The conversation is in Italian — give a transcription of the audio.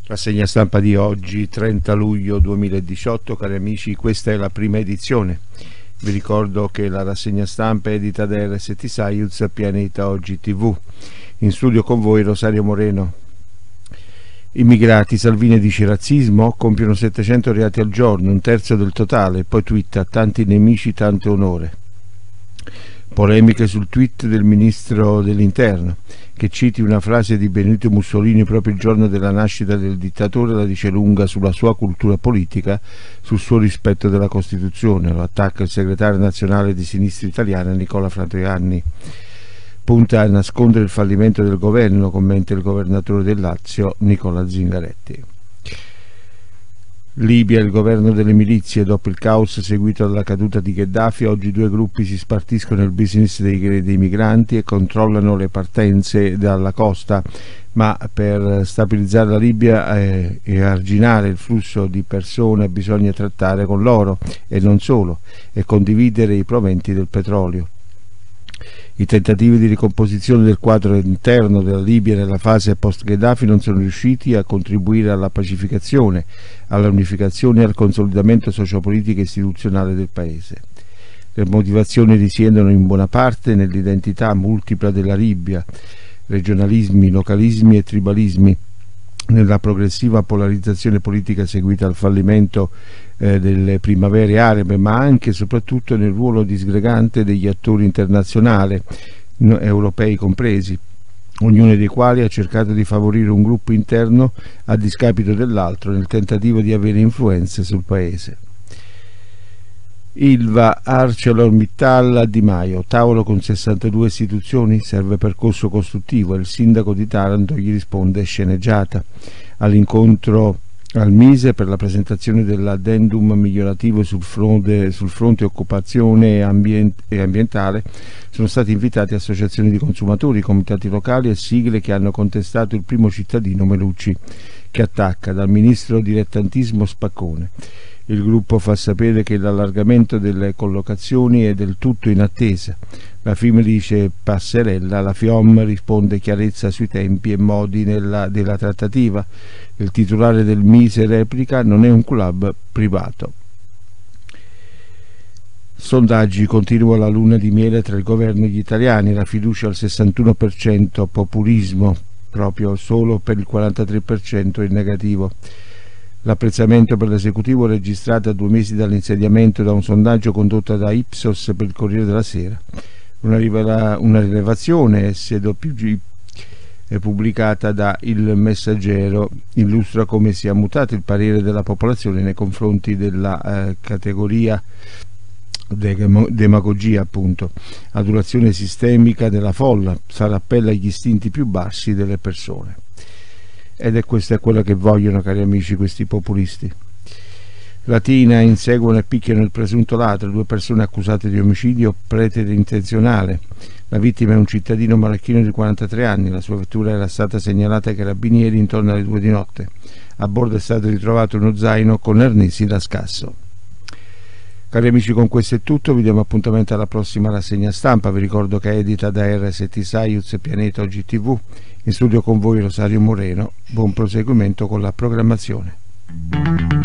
Rassegna stampa di oggi, 30 luglio 2018, cari amici, questa è la prima edizione. Vi ricordo che la rassegna stampa è edita da RST Science Pianeta Oggi TV. In studio con voi Rosario Moreno. Immigrati, Salvini dice razzismo, compiono 700 reati al giorno, un terzo del totale, poi twitta tanti nemici, tanto onore. Polemiche sul tweet del ministro dell'interno, che citi una frase di Benito Mussolini proprio il giorno della nascita del dittatore, la dice lunga sulla sua cultura politica, sul suo rispetto della Costituzione. Lo attacca il segretario nazionale di Sinistra Italiana Nicola Fratoianni. Punta a nascondere il fallimento del governo, commenta il governatore del Lazio Nicola Zingaretti. Libia, il governo delle milizie. Dopo il caos seguito dalla caduta di Gheddafi, oggi due gruppi si spartiscono il business dei migranti e controllano le partenze dalla costa, ma per stabilizzare la Libia e arginare il flusso di persone bisogna trattare con loro e non solo, e condividere i proventi del petrolio. I tentativi di ricomposizione del quadro interno della Libia nella fase post-Gheddafi non sono riusciti a contribuire alla pacificazione, alla unificazione e al consolidamento sociopolitico e istituzionale del paese. Le motivazioni risiedono in buona parte nell'identità multipla della Libia, regionalismi, localismi e tribalismi, nella progressiva polarizzazione politica seguita al fallimento delle primavere arabe, ma anche e soprattutto nel ruolo disgregante degli attori internazionali, europei compresi, ognuno dei quali ha cercato di favorire un gruppo interno a discapito dell'altro nel tentativo di avere influenze sul paese. Ilva, ArcelorMittal a Di Maio, tavolo con 62 istituzioni, serve percorso costruttivo e il sindaco di Taranto gli risponde sceneggiata. All'incontro al Mise per la presentazione dell'addendum migliorativo sul fronte occupazione e ambientale sono stati invitati associazioni di consumatori, comitati locali e sigle che hanno contestato il primo cittadino Melucci, che attacca dal ministro dilettantismo spaccone. Il gruppo fa sapere che l'allargamento delle collocazioni è del tutto in attesa. La FIM dice passerella, la FIOM risponde chiarezza sui tempi e modi della trattativa. Il titolare del Mise replica non è un club privato. Sondaggi, continua la luna di miele tra il governo e gli italiani, la fiducia al 61%, populismo proprio solo per il 43% in negativo. L'apprezzamento per l'esecutivo registrato a 2 mesi dall'insediamento da un sondaggio condotto da Ipsos per il Corriere della Sera. Una rilevazione SWG pubblicata da Il Messaggero illustra come sia mutato il parere della popolazione nei confronti della categoria demagogia, appunto, adulazione sistemica della folla, fare appello agli istinti più bassi delle persone. Ed questa è quella che vogliono, cari amici, questi populisti. Latina, inseguono e picchiano il presunto ladro, 2 persone accusate di omicidio preterintenzionale. La vittima è un cittadino marocchino di 43 anni, la sua vettura era stata segnalata ai carabinieri intorno alle 2 di notte. A bordo è stato ritrovato uno zaino con arnesi da scasso. Cari amici, con questo è tutto, vi diamo appuntamento alla prossima rassegna stampa. Vi ricordo che è edita da RST Science Pianeta Oggi TV. In studio con voi Rosario Moreno, buon proseguimento con la programmazione.